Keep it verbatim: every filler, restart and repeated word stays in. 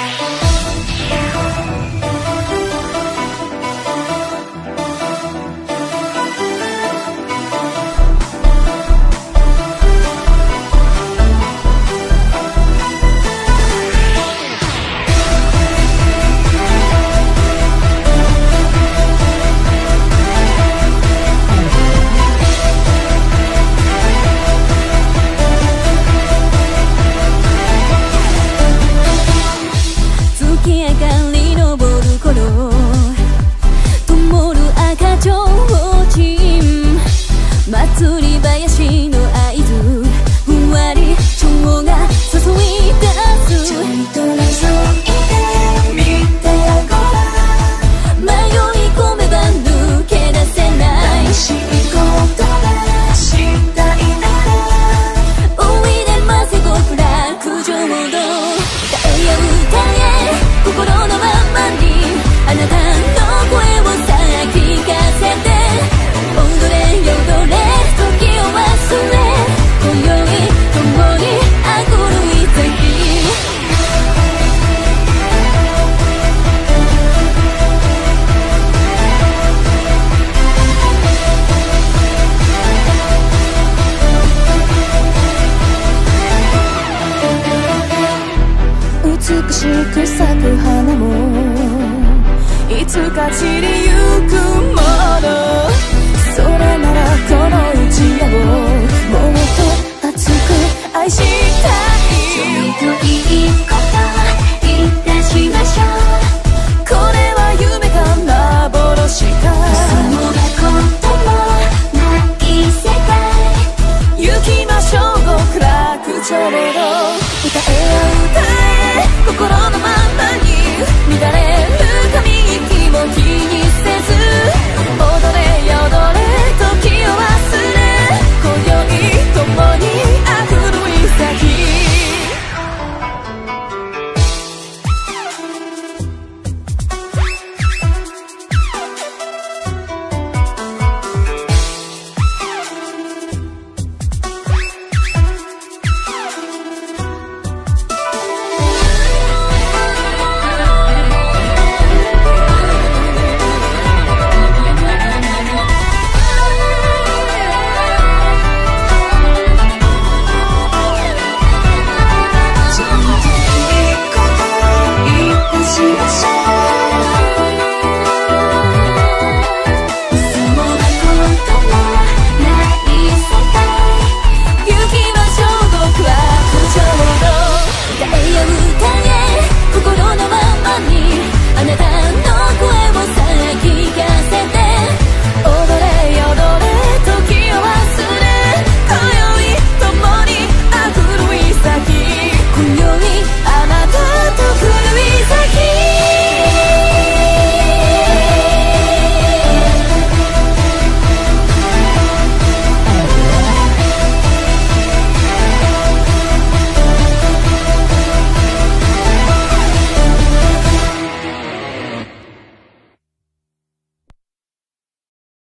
祭り林の合図、ふわり蝶が注い出す。ちょいと覗いてみてごらん。迷い込めば抜け出せない。楽しいことがしたいならおいでませ極楽浄土。歌えや歌え心のままに、あなたの声をさあ聞かせて。踊れよ踊れ美しく咲く花もいつか散りゆくもの。それならこの一夜をもっと熱く愛したい。